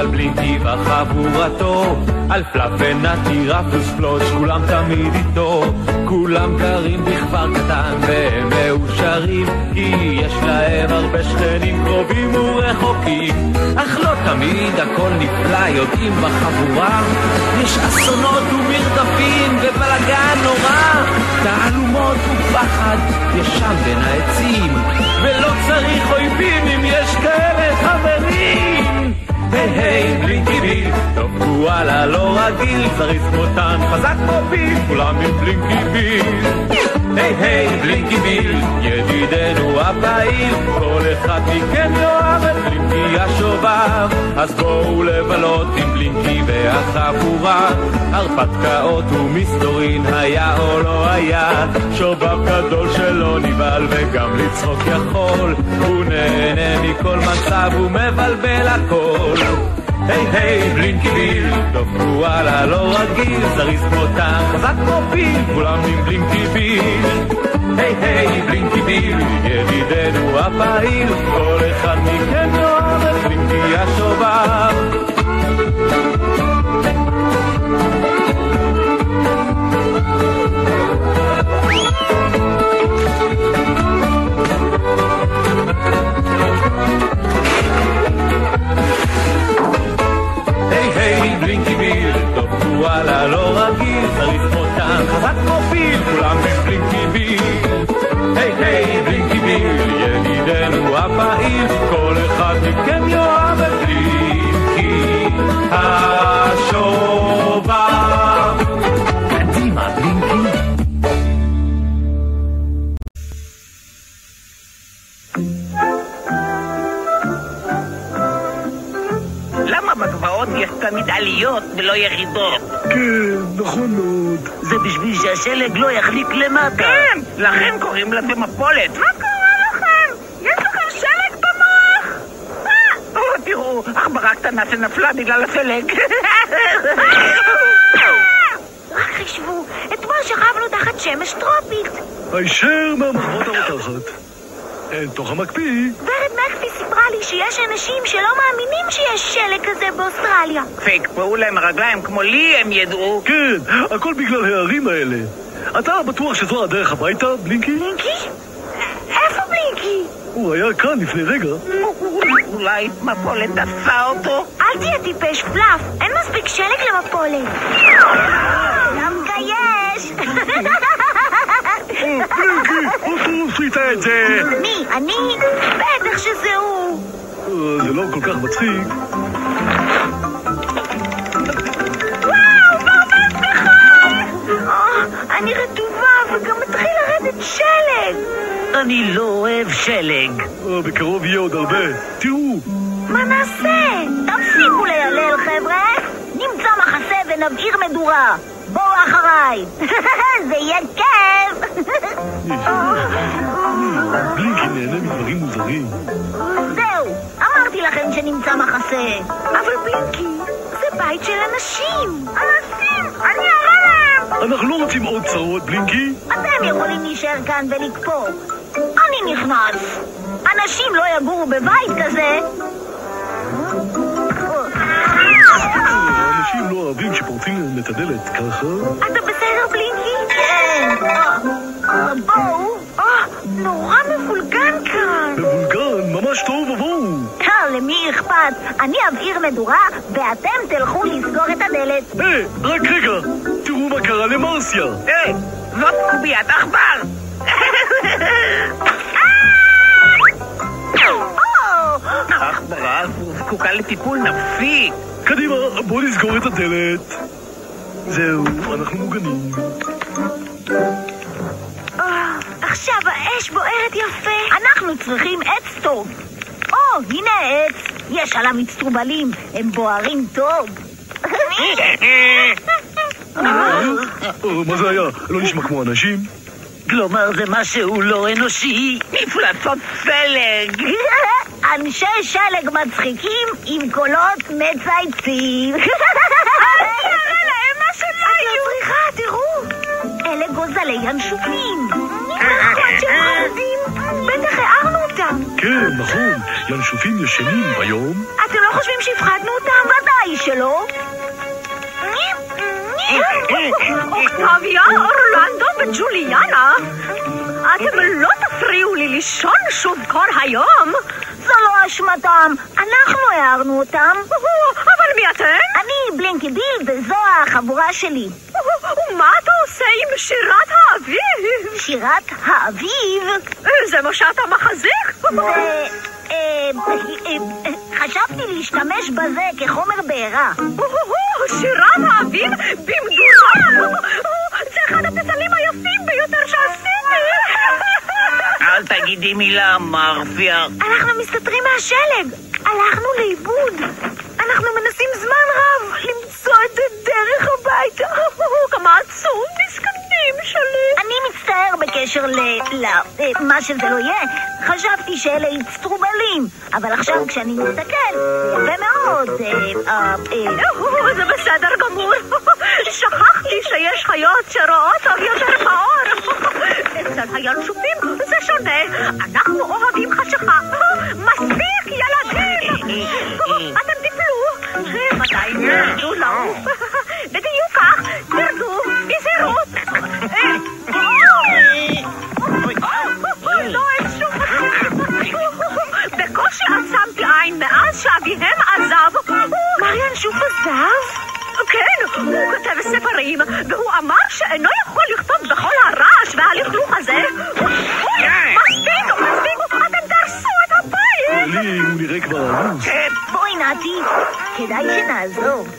על בלינקי וחבורתו, על פלאפנטי רפוס פלוץ', כולם תמיד איתו. כולם גרים בכפר קטן והם מאושרים, כי יש להם הרבה שכנים קרובים ורחוקים. אך לא תמיד הכל נפלא, יודעים בחבורה יש אסונות ומרדפים ובלגן נורא, תעלומות ופחד יש שם בין העצים, ולא צריך אויבים אם יש כאלה חברים. היי היי בלינקי ביל, טוב וואלה לא רגיל, זריז כמו טנק, חזק כמו פיל, כולם עם בלינקי ביל. היי היי בלינקי ביל, ידידנו הפעיל, כל אחד מכם יאהב את בלינקי השובב. אז בואו לבלות עם בלינקי והחבורה, הרפתקאות ומסתורין היה או לא היה, שובב גדול שלא נבהל וגם לצחוק יכול, הוא נהנה מכל מצב ומבלבל הכל. היי היי בלינקי ביל, טוב וואלה לא רגיל, זריז כמו טנק, חזק כמו פיל, כולם עם בלינקי ביל. היי היי בלינקי ביל, ידידנו הפעיל, כל אחד מכם יאהב את בלינקי השובב. בלינקי ביל, טוב וואלה לא רגיל, זריז כמו טנק, חזק כמו פיל, כולם עם בלינקי ביל. היי היי בלינקי ביל, ידידנו הפעיל, כל אחד מכם יאהב את בלינקי השובב. קדימה בלינקי. בגבעות יש תמיד עליות ולא ירידות. כן, נכון מאוד. זה בשביל שהשלג לא יחליק למטה. כן, לכן קוראים לזה מפולת. מה קורה לכם? יש לכם שלג במוח? תראו, עכברה קטנה שנפלה בגלל השלג. רק חשבו, אתמול שכבנו תחת שמש טרופית. הישר מהמחבות הרותחת. תוך המקפיא. ורד מקפי סיפרה לי שיש אנשים שלא מאמינים שיש שלג כזה באוסטרליה. ויקפאו להם רגליים כמו לי, הם ידעו. כן, הכל בגלל הערים האלה. אתה בטוח שזו הדרך הביתה, בלינקי? בלינקי? איפה בלינקי? הוא היה כאן לפני רגע. אולי מפולת דפקה אותו? אל תהיה טיפש, פלאף, אין מספיק שלג למפולת. דווקא יש. בלינקי, הוא עשית את זה. מי? אני? בטח שזה הוא. זה לא כל כך מצחיק. וואו, ברבן בכלל! אני רטובה וגם מתחיל לרדת שלג. אני לא אוהב שלג. בקרוב יהיה עוד הרבה. תראו. מה נעשה? תפסיקו לילל, חבר'ה. נמצא מחסה ונבעיר מדורה. בואו אחריי. זה יהיה כיף. בלינקי נהנה מדברים מוזרים. זהו, אמרתי לכם שנמצא מחסה. אבל בלינקי, זה בית של אנשים. אנשים, אני אראה להם. אנחנו לא רוצים עוד צרות, בלינקי. אתם יכולים להישאר כאן ולקפוא. אני נכנס. אנשים לא יגורו בבית כזה. אנשים לא אוהבים שפורצים להם את הדלת, ככה? אתה בסדר, בלינקי? כן. בואו. נורא מבולגן כאן. מבולגן? ממש טוב, בואו. למי אכפת? אני אבעיר מדורה ואתם תלכו לסגור את הדלת. רק רגע. תראו מה קרה למרסיה. זאת קוביית עכבר. העכברה זקוקה לטיפול נפשי. קדימה, בואו נסגור את הדלת. זהו, אנחנו מוגנים. עכשיו האש בוערת יפה. אנחנו צריכים עץ טוב. הנה העץ. יש עליו מצטרובלים. הם בוערים טוב. מה זה היה? לא נשמע כמו אנשים? כלומר זה משהו לא אנושי. מפלצות שלג. אנשי שלג מצחיקים עם קולות מצייצים. אל תראה להם מה שלא היו. צריכה, תראו. אלה גוזלי ינשופים. נכון שהם חמודים. בטח הערנו אותם. כן, נכון. ינשופים ישנים ביום. אתם לא חושבים שהפחדנו אותם? ודאי שלא. אוקטביה, אורלנדו וג'וליאנה, אתם לא תפריעו לי לישון שוב כל היום. זו לא אשמתם, אנחנו הערנו אותם. אבל מי אתם? אני בלינקי ביל וזו החבורה שלי. ומה אתה עושה עם שירת האביב? שירת האביב? זה מה שאתה מחזיק? חשבתי להשתמש בזה כחומר בעירה. שירת האביב במדורה! זה אחד הפסלים היפים ביותר שעשיתי! אל תגידי מילה, מרפיה. אנחנו מסתתרים מהשלג. הלכנו לאיבוד. אנחנו מנסים זמן רב למצוא את הדרך הביתה. כמה עצוב, מסכנים שלי. אני מצטער בקשר מה שזה לא יהיה. חשבתי שאלה יצטרובלים, אבל עכשיו כשאני מסתכל, יפה מאוד. זה בסדר גמור. שכחתי שיש חיות שרואות טוב יותר באור. אצל הינשופים זה שונה. אנחנו אוהבים חשיכה. מספיק ילדים. אתם תיפלו. מתי תרדו לעוף? בדיוק כך, תרדו, בזהירות. לא, אין שום בקושי עצמתי עין מאז שאביהם עזב. מריאן שוב עזב? כן, הוא כותב ספרים, והוא אמר שאינו יכול לכתוב בכל הרעש והלכלוך הזה. מספיק, אתם דרסו את הבית. לי הוא נראה כבר ערוס. בואי נתי, כדאי שנעזור.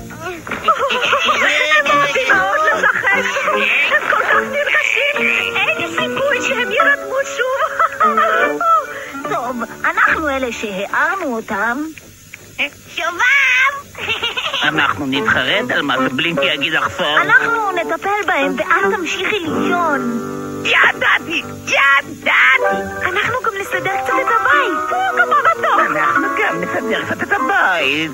הם אוהבים מאוד לשחק. הם כל כך נרגשים. אין סיכוי שהם ירדמו שוב. טוב, אנחנו אלה שהערנו אותם. שובב! אנחנו נתחרט על מה שבלינקי יגיד עכשיו. אנחנו נטפל בהם ואת תמשיכי לישון. ידעתי! אנחנו גם נסדר קצת את הבית. הוא גם הרדוק. אנחנו גם נסדר קצת את הבית.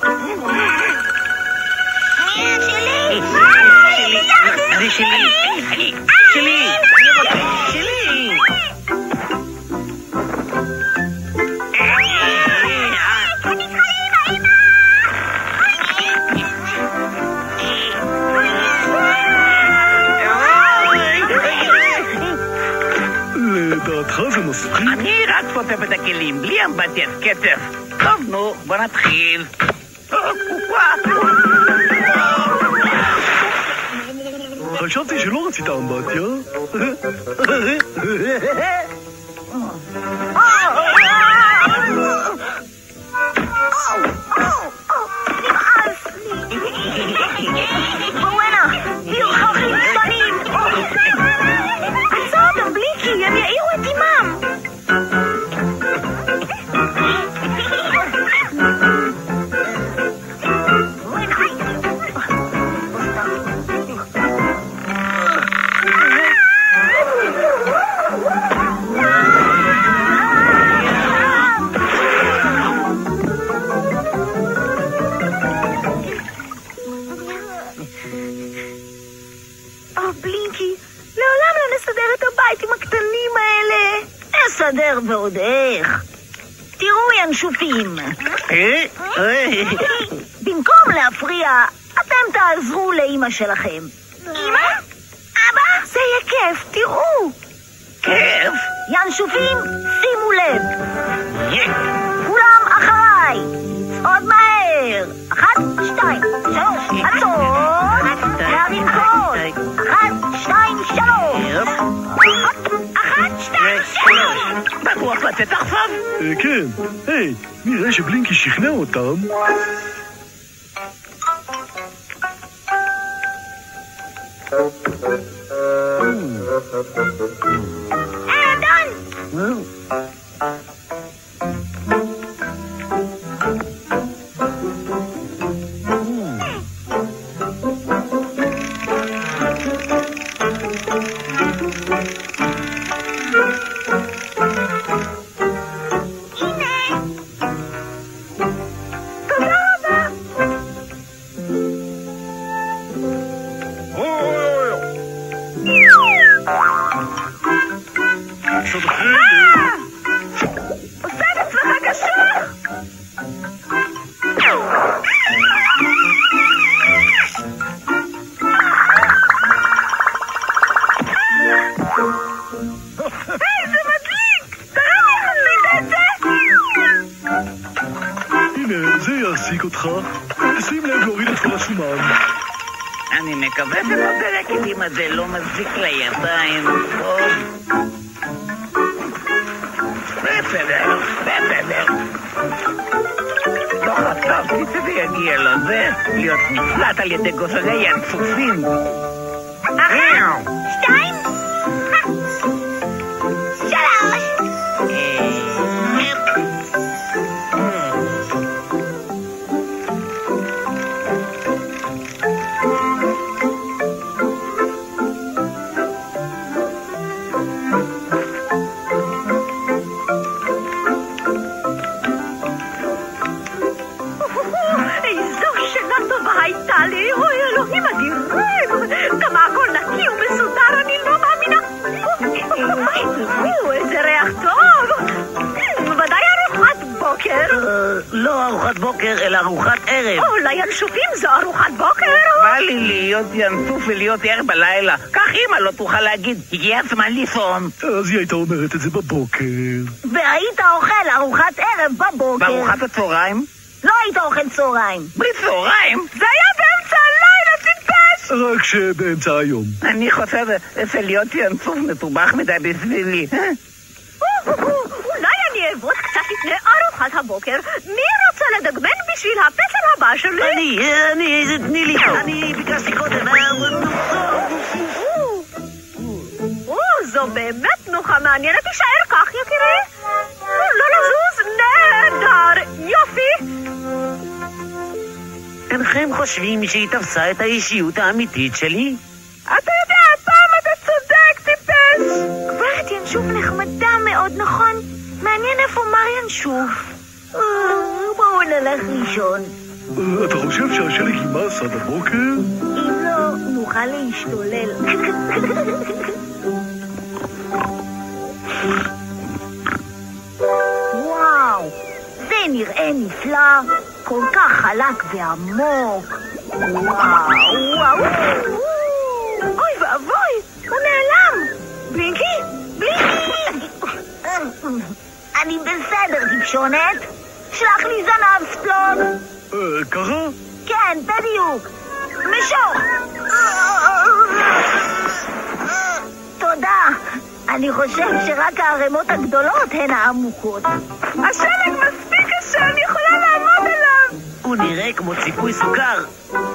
שלי! זה שלי! שלי! שלי! לדעתך זה מספיק? אני רק פותף את הכלים, בלי אמבטיית כתף. טוב, נו, בוא נתחיל. חשבתי שלא רצית אמבטיה. בואנה, פרחחים קטנים. עצור אותם בליקי, הם יעירו את אמם. בלינקי, לעולם לא נסדר את הבית עם הקטנים האלה. נסדר ועוד איך. תראו ינשופים. במקום להפריע, אתם תעזרו לאמא שלכם. אמא? אבא? זה יהיה כיף, תראו. כיף? ינשופים, שימו לב. כולם אחריי. עוד מהר. 1, 2, 3, עצור. להרים קול. 1, 2, 3. 1, 2, 3. בטוח לצאת עכשיו? כן. היי, נראה שבלינקי שכנע אותם. אדון! היי, זה מדליק! תראה לי איך עשית את זה! הנה, זה יעסיק אותך. שים לב להוריד את כל השומן. אני מקווה שבברקטים הזה לא מזיק לידיים. בסדר. לא חשבתי שזה יגיע לזה, להיות נפלט על ידי גוזרי ינצופים. 1, 2, 3. לא ארוחת בוקר, אלא ארוחת ערב. לינשופים זו ארוחת בוקר? בא לי להיות ינצוף ולהיות ער בלילה. כך אמא לא תוכל להגיד, הגיע הזמן לישון. אז היא הייתה אומרת את זה בבוקר. והיית אוכל ארוחת ערב בבוקר. בארוחת הצהריים? לא היית אוכל צהריים. בלי צהריים? זה היה באמצע הלילה, טיפש! רק שבאמצע היום. אני חושב שלהיות ינצוף מטובח מדי בשבילי. אולי אני אעבוד קצת לפני ארוחת הבוקר. מי רוצה לדגמן בשביל הפסל הבא שלי? תני לי. אני ביקשתי קודם. זו באמת נוחה מעניינת. תישאר כך, יקירי. לא לזוז. נהדר. יופי. אינכם חושבים שהיא תפסה את האישיות האמיתית שלי? אתה יודע, הפעם אתה צודק, טיפש. גברת ינשוף נחמדה מאוד, נכון? מעניין איפה מר ינשוף. בואו נלך לישון. אתה חושב שהשלג יימס עד הבוקר? אם לא, נוכל להשתולל. וואו, זה נראה נפלא. כל כך חלק ועמוק. וואו. אוי ואבוי, הוא נעלם. בלינקי. אני בסדר, טיפשונת. שלח לי זנב ספלון. ככה? כן, בדיוק. משוך. תודה. אני חושב שרק הערימות הגדולות הן העמוקות. השלג מספיק קשה, אני יכולה לעמוד עליו. הוא נראה כמו ציפוי סוכר.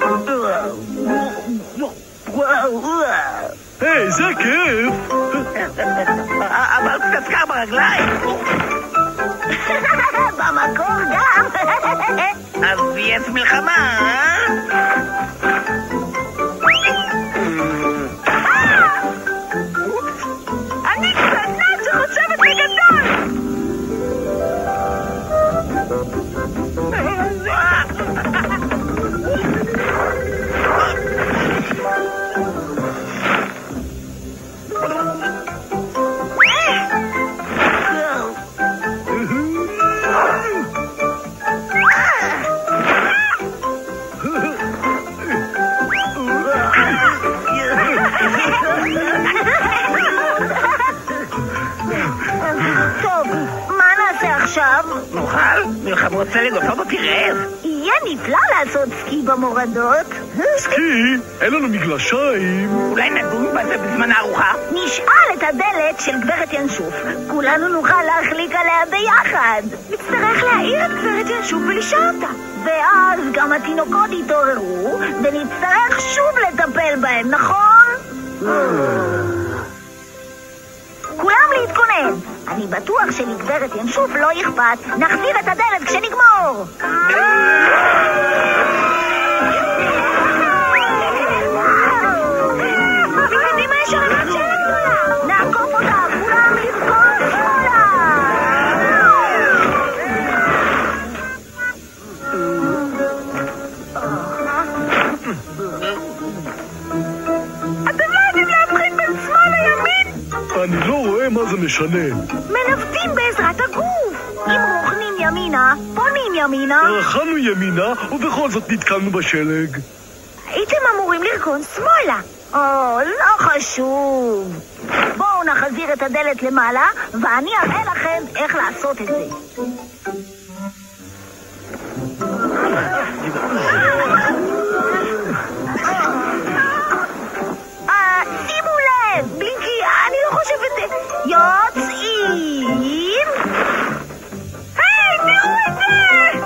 היי, זה כיף. אבל קצת קר ברגליים. במקור גם. אז יש מלחמה, אני קטנה שחושבת בגדול. נוכל? מלחמות סלג עושות אותי רעב. יהיה נפלא לעשות סקי במורדות. סקי? אין לנו מגלשיים. אולי נדון בזה בזמן הארוחה? נשאל את הדלת של גברת ינשוף. כולנו נוכל להחליק עליה ביחד. נצטרך להעיר את גברת ינשוף ולשאול אותה. ואז גם התינוקות יתעוררו, ונצטרך שוב לטפל בהם, נכון? כולם להתכונן. אני בטוח שלגברת ינשוף לא אכפת. נחזיר את הדלת כשנגמור. מקדימה יש ערימת שלג גדולה. נעקוף אותה, כולם לבכות שמאלה. אתם לא יודעים להבחין בין שמאל לימין? אני לא רואה מה זה משנה. מנווטים בעזרת הגוף. אם רוכנים ימינה, פונים ימינה. רכנו ימינה, ובכל זאת נתקלנו בשלג. הייתם אמורים לרכון שמאלה. לא חשוב. בואו החזיר את הדלת למעלה, ואני אראה לכם איך לעשות את זה. שימו לב, בלינקי, אני לא חושבת... יוצאים... היי, תראו את זה!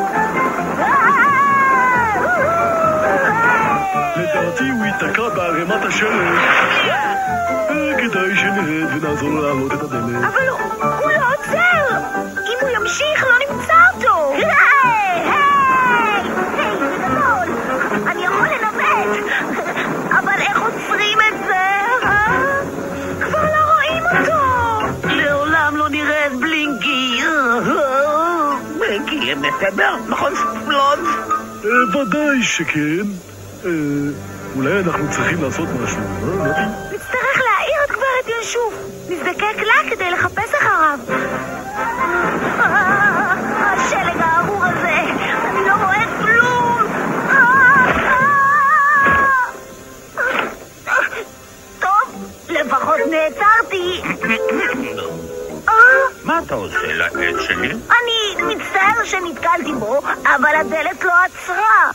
לדעתי הוא ייתקע בערימת השלג. כדאי שנרד ונעזור לו לעלות את הדלת. אבל הוא לא עוצר! אם הוא ימשיך, לא נמצא אותו! היי, זה גדול! אני יכול לנווט! אבל איך עוצרים את זה? כבר לא רואים אותו! לעולם לא נראה את בלינקי. בלינקי, בסדר? נכון, ספלוט? ודאי שכן. אולי אנחנו צריכים לעשות משהו, נתי? נצטרך להעיר את גברת ינשוף. נזדקק לה כדי לחפש אחריו. השלג הארור הזה, אני לא רואה כלום. טוב, לפחות נעצרתי. מה אתה עושה לעץ שלי? אני מצטער שנתקלתי בו, אבל הדלת לא עצרה.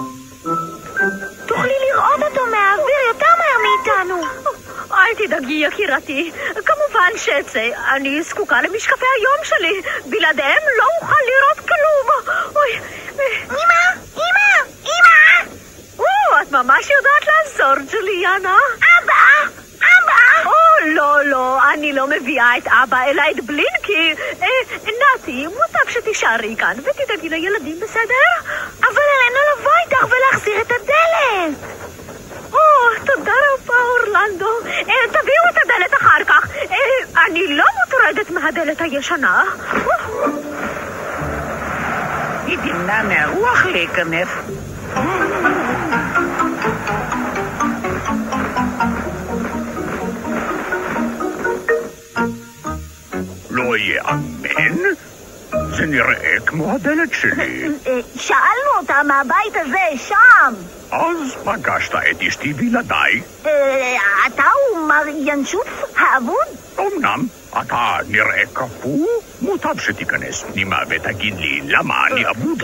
תוכלי לראות אותו מהאוויר יותר מהר מאיתנו. אל תדאגי, יקירתי. כמובן שאצא. אני זקוקה למשקפי היום שלי. בלעדיהם לא אוכל לראות כלום. אוי. אמא! את ממש יודעת לעזור, ג'וליאנה. אבא! לא, אני לא מביאה את אבא, אלא את בלינקי. נתי, מוטב שתישארי כאן ותדאגי לילדים, בסדר? אבל עלינו לבוא איתך ולהחזיר את הדלת. תודה רבה, אורלנדו. תביאו את הדלת אחר כך. אני לא מוטרדת מהדלת הישנה. היא תמנע מהרוח להיכנס. לא יאמן? זה נראה כמו הדלת שלי. שאלנו אותה מהבית הזה, שם. אז פגשת את אשתי וילדיי? אתה הוא מר ינשוף האבוד? אמנם, אתה נראה כפו? מוטב שתיכנס פנימה ותגיד לי למה אני אבוד.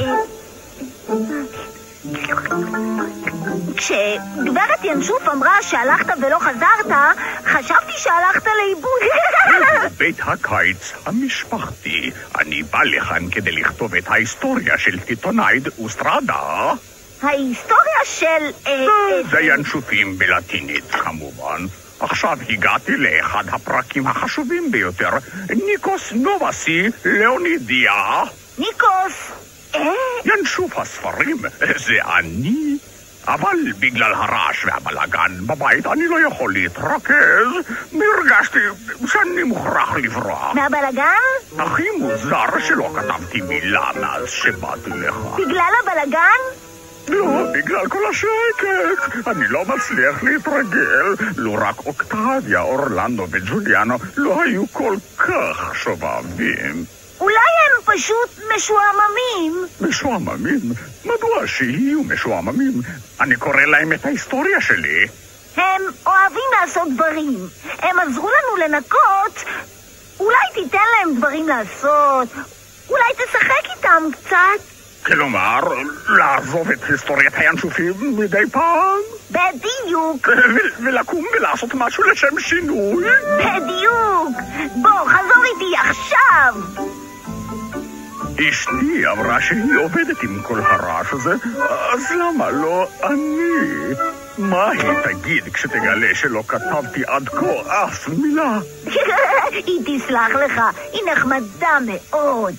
כשגברת ינשוף אמרה שהלכת ולא חזרת, חשבתי שהלכת לאיבוד. בית הקיץ המשפחתי. אני בא לכאן כדי לכתוב את ההיסטוריה של טיטונייד אוסטרדה. ההיסטוריה של... זה ינשופים בלטינית כמובן. עכשיו הגעתי לאחד הפרקים החשובים ביותר. ניקוס נובסי לאונידיה. ניקוס? ינשוף הספרים, זה אני. אבל בגלל הרעש והבלגן בבית אני לא יכול להתרכז. הרגשתי שאני מוכרח לברוח. מהבלגן? הכי מוזר שלא כתבתי מילה מאז שבאתי לך. בגלל הבלגן? לא, בגלל כל השקט. אני לא מצליח להתרגל. לא רק אוקטביה, אורלנדו וג'וליאנו לא היו כל כך שובבים. אולי הם פשוט משועממים. משועממים? מדוע שיהיו משועממים? אני קורא להם את ההיסטוריה שלי. הם אוהבים לעשות דברים. הם עזרו לנו לנקות. אולי תיתן להם דברים לעשות. אולי תשחק איתם קצת. כלומר, לעזוב את היסטוריית הינשופים מדי פעם? בדיוק. ולקום ולעשות משהו לשם שינוי? בדיוק. בוא, חזור איתי עכשיו. אשתי אמרה שהיא עובדת עם כל הרעש הזה, אז למה לא אני? מה היא תגיד כשתגלה שלא כתבתי עד כה אף מילה? היא תסלח לך, היא נחמדה מאוד.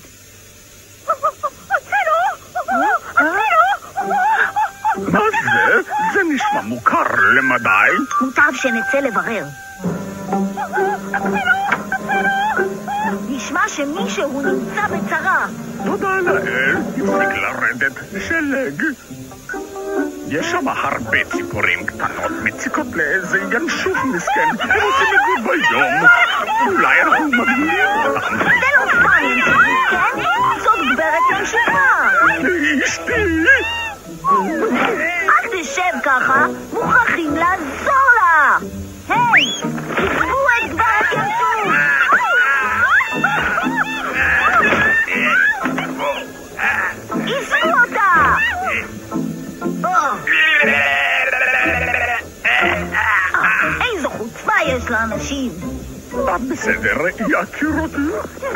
מה זה? זה נשמע מוכר למדי. מוטב שנצא לברר. נשמע שמישהו נמצא בצרה. תודה לאל, הפסיק לרדת שלג. יש שם הרבה ציפורים קטנות מציקות לאיזה ינשוף מסכן. הם עושים את זה ביום. אולי אנחנו מגניבים אותם. זה לא סתם, כן? זאת גברת ינשופה. אשתי! אל תשב ככה, מוכרחים לעזור לה. היי, תקבו את גברת ינשופה. מה יש לאנשים? בסדר, יקירותי.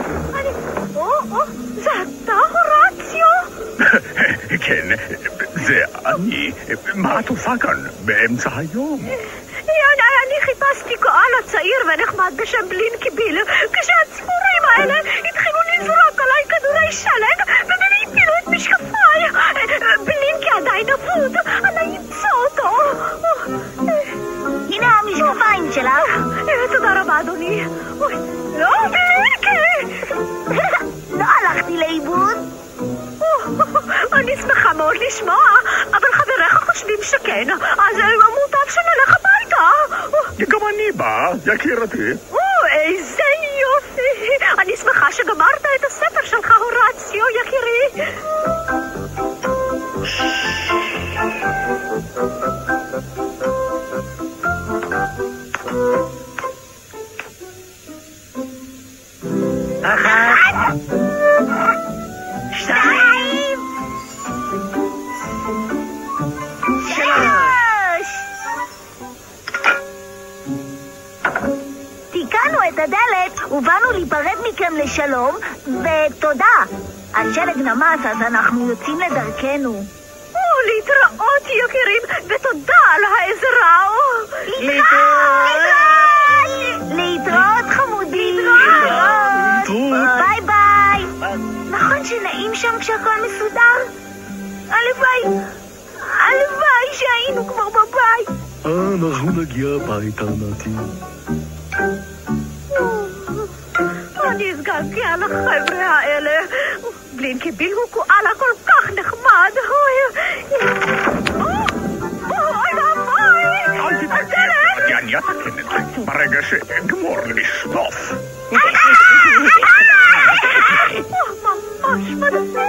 זה אתה, הורציו? כן, זה אני. מה את עושה כאן באמצע היום? אני חיפשתי קואלה צעיר ונחמד בשם בלינקי ביל, כשהציפורים האלה התחילו לזרוק עליי כדורי שלג והם הפילו את משקפיי. בלינקי עדיין אבוד, אני אמצא אותו. הנה המשקפיים שלך. תודה רבה, אדוני. לא, בלינקי! לא הלכתי לאיבוד. אני שמחה מאוד לשמוע, אבל חבריך חושבים שכן, אז מוטב שנלך הביתה. גם אני בא, יקירתי. איזה יופי. אני שמחה שגמרת את הספר שלך, הורציו, יקירי. אחת, שתיים, שלוש. תיקנו את הדלת ובאנו להיפרד מכם לשלום, ותודה. השלג נמס, אז אנחנו יוצאים לדרכנו. להתראות, יקירים, ותודה על העזרה. להתראות חמודים. ביי ביי. נכון שנעים שם כשהכל מסודר? הלוואי שהיינו כבר בבית. אנחנו נגיע הביתה, נתי. אני אסגרתי על החבר'ה האלה. בלינקי ביל הוא קואלה כל כך נחמד. אל תתעקש, אני אתקן את זה ברגע שאגמור לשטוף. ממש מדהים.